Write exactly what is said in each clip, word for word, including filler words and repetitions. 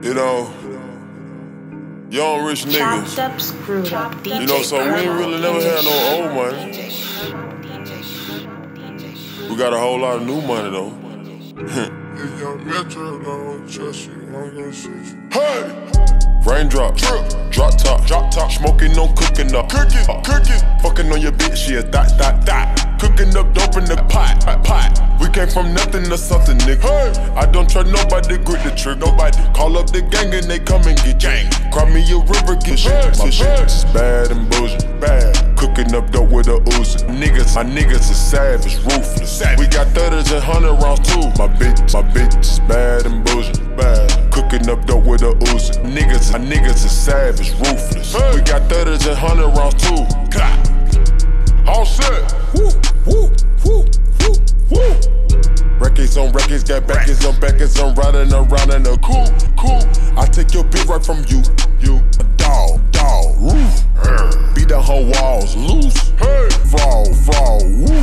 You know, young rich niggas. Chopped up, screwed up, You know, so we ain't really never had no old money. We got a whole lot of new money though. If young Metro don't trust you, I'm gonna shoot you. Hey! Raindrop, drip, drop top, drop top, smoking, no cooking up, cooking, cooking, fucking on your bitch, yeah, dot, dot, dot, cooking up dope in the pot, pot. We came from nothing to something, nigga. Hey. I don't trust nobody, grip the trigger, nobody. Call up the gang and they come and get gang. Cry me a river, get shit. My shit is bad and Boujee, bad. Cooking up dope with a Uzi. Niggas, my niggas is savage, ruthless. We got thirties and hundred rounds too. My bitch, my bitch is bad and Boujee, bad. Cooking up dope with a Uzi. Niggas, my niggas is savage, ruthless. Hey. We got thirties and hundred rounds too. All set. Woo, woo, woo, woo, woo. Records on records, got backers on backers. I'm riding around in a cool, cool. I take your bitch right from you, you. A dog, dog, roof. Beat the whole walls loose. Hey, fall, fall, woo.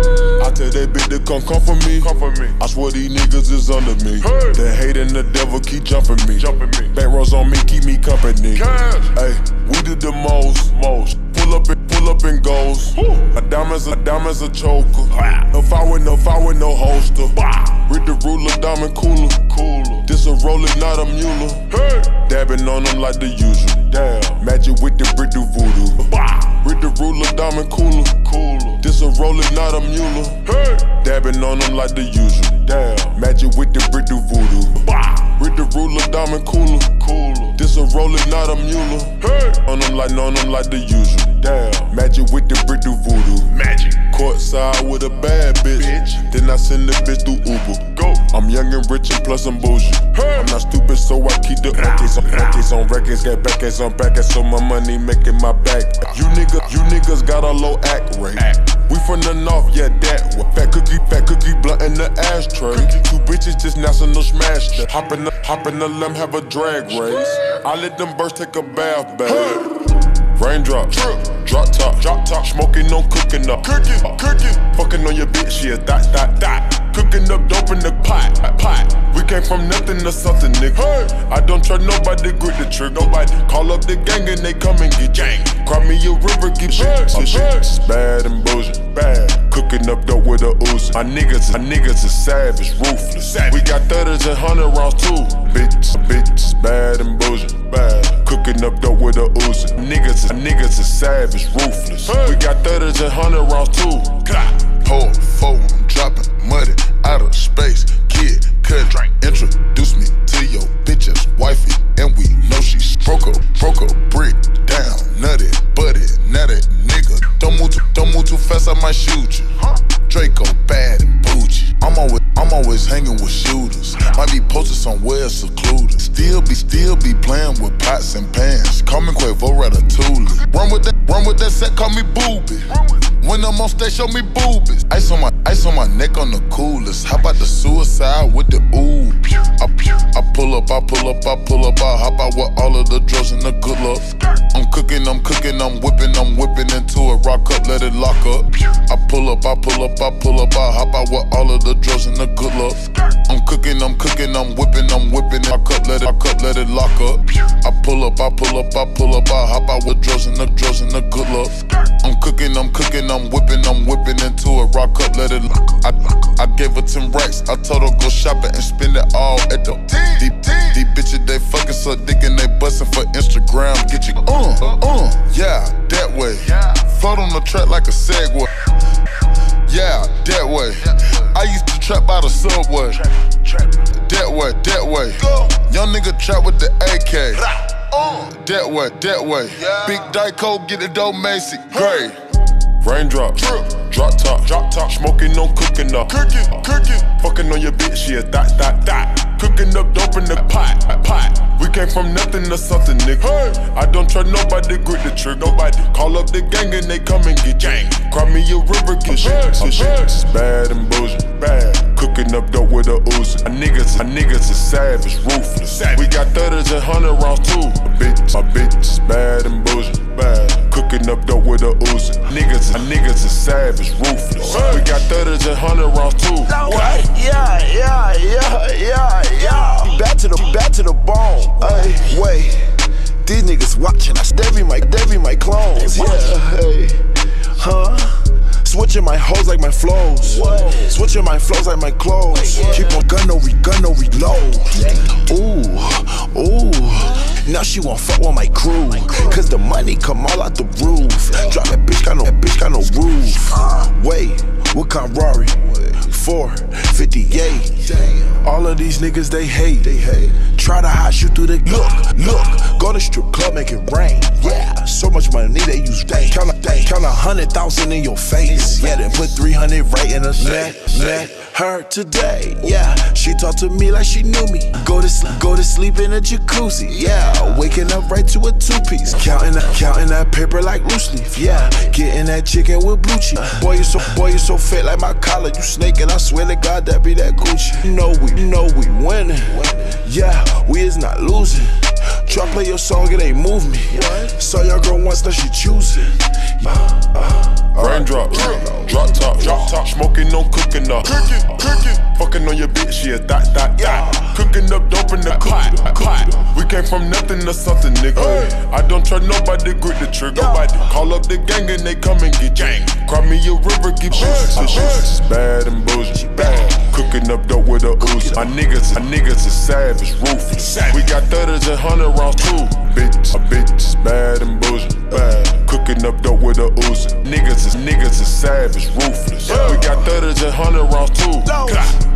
I tell that bitch to come, come for me, come for me. I swear these niggas is under me. Hey. The hate and the devil keep jumping me, jumping me. Bank rolls on me, keep me company. Hey, we did the most, most. Pull up and pull up and goes. Woo. A diamond's a diamond's a choker. Wow. No fire with no fire with no holster. Wow. With the ruler, diamond cooler, cooler. This a roller, not a mule. Hey. Dabbing on them like the usual. Damn. Magic with the brick do voodoo. Wow. With the ruler, diamond cooler, cooler. This a roller, not a mule. Hey. Dabbing on them like the usual. Damn. Magic with the brick do voodoo. Wow. With the ruler, diamond cooler, cooler. This a roller, not a mule. Hey. On them like, on them like the usual. Damn. Magic with the brick do voodoo. Magic. Courtside with a bad bitch. bitch. Then I send the bitch through Uber. Go. I'm young and rich and plus I'm bougie. Hey. I'm not stupid, so I keep the records on records on records, got backers on backers, so my money making my back. You niggas, you niggas got a low act rate. Act. We from the north, yeah, that way. Fat cookie, fat cookie, blunt in the ashtray. Cookie. Two bitches just national smash that. Hop in the, hop in the limb, have a drag race. I let them birds take a bath bag. Hey. Raindrop, drip, drop top, drop top, smoking, no cooking up, cooking, cooking, fucking on your bitch, yeah, dot, dot, dot, cooking up dope in the pot, pot. We came from nothing to something, nigga. Hey. I don't trust nobody, grip the trigger, nobody. Call up the gang and they come and get gang. Cry me a river, get shit. My shit is bad and Boujee, bad. Cooking up dope with a Uzi. My niggas, my niggas is savage, ruthless. We got thirties and hundred rounds too. Bitch, bitch is bad and Boujee, bad. Cooking up dope with a Uzi. Niggas, my niggas is savage, ruthless. Hey. We got thirties and hundred rounds too. Pour four, I'm dropping muddy out of space. Kid, cut, drink. Introduce me to your bitch's wifey, and we know she's broke up, broke up, brick down, nutty, buddy, nutty, nigga. Don't move too, don't move too fast, I might shoot you. Draco bad and Boujee. I'm always, I'm always hanging with shooters. Might be posted somewhere secluded. Still be, still be playing with pots and pans. Call me Quavo Ratatouille. Run with that, run with that set, call me Booby. When I'm on stage, show me boobies. Ice on my, ice on my neck on the coolest. How about the suicide with the ooh? I, I pull up, I pull up, I pull up, I hop out with all of the drugs and the good luck. I'm cooking, I'm cooking, I'm whipping, I'm whipping into it. Rock up, let it lock up. I pull up, I pull up, I pull up, I hop out with all of the drugs and the good luck. I'm cooking, I'm cooking, I'm whipping, I'm whipping. I cup, let it, I cup, let it lock up. I pull up, I pull up, I pull up, I hop out with drugs and the drugs and the good luck. I'm cooking, I'm cooking, I'm whipping, I'm whipping into it. Rock up, let it lock up. I, I gave her ten racks. I told her go shopping and spend it all at the deep, these bitches, they fucking so dick and they bustin' for Instagram. Get you uh, uh, yeah, that way. Float on the track like a Segway. Yeah, that way. I used to trap by the subway. That way, that way. Young nigga trap with the A K. That way, that way. Big Dyco, get the dough, Macy. Gray. Raindrop, drip, drop top, drop top, smoking, no cooking up, cooking, cooking, fucking on your bitch, yeah, dot, dot, dot, cooking up dope in the pot, pot. We came from nothing to something, nigga. Hey. I don't trust nobody, grip the trigger, nobody. Call up the gang and they come and get gang. Cry me a river, get shit. My shit is bad and Boujee, bad. Cooking up dope with a Uzi. My niggas, my niggas is savage, ruthless. We got thirties and hundred rounds too. My bitch, my bitch is bad and Boujee, bad. Cooking up dope with a Uzi. Niggas, my niggas is savage, ruthless. We got thirties and hundred rounds too. Yeah, yeah, yeah, yeah, yeah. Back to the, back to the bone. These niggas watching, I Debbie my, Debbie my clones. Yeah, hey, huh? Switching my hoes like my flows. Whoa. Switching my flows like my clothes. Yeah. Keep on gun, no re gun, no reload. Ooh, ooh. Now she won't fuck with my crew. Cause the money come all out the roof. Drop that bitch, got no, that bitch got no roof. Wait, what kind of Rari? four fifty-eight. All of these niggas they hate. They hate. Try to hide you through the look, look. Go to strip club, make it rain. Yeah, so much money they use. Day. Count a day, count a hundred thousand in your face. Yeah, then put three hundred right in her neck, neck. Her today, yeah. She talked to me like she knew me. Go to sleep, go to sleep in a jacuzzi. Yeah, waking up right to a two piece. Counting that, counting that paper like loose leaf. Yeah, getting that chicken with blue cheese. Boy, you so, boy, you so fit like my collar. You snake and I swear to God that be that Gucci. You know we, you know we winning. Yeah, we is not losing. Try play your song, it ain't move me. Saw your girl once, now she choosing. Uh, uh, Raindrops, drop top, drop top, smoking, no cooking up. Cooking, cooking, fucking on your bitch, yeah, that, that, that. Cooking up dope in the pot, pot. We came from nothing to something, nigga. I don't trust nobody, grip the trigger. Call up the gang and they come and get gang. Cry me a river, get bitches. Bitches bad and Boujee, bad. Cooking up dope with a Uzi. My niggas, my niggas is savage, ruthless. We got thirties and hundred rounds too. Bitch, a bitch is bad and Boujee, bad. Cooking up dope with a Uzi. Niggas is niggas is savage, ruthless. We got thirties and hundred rounds too.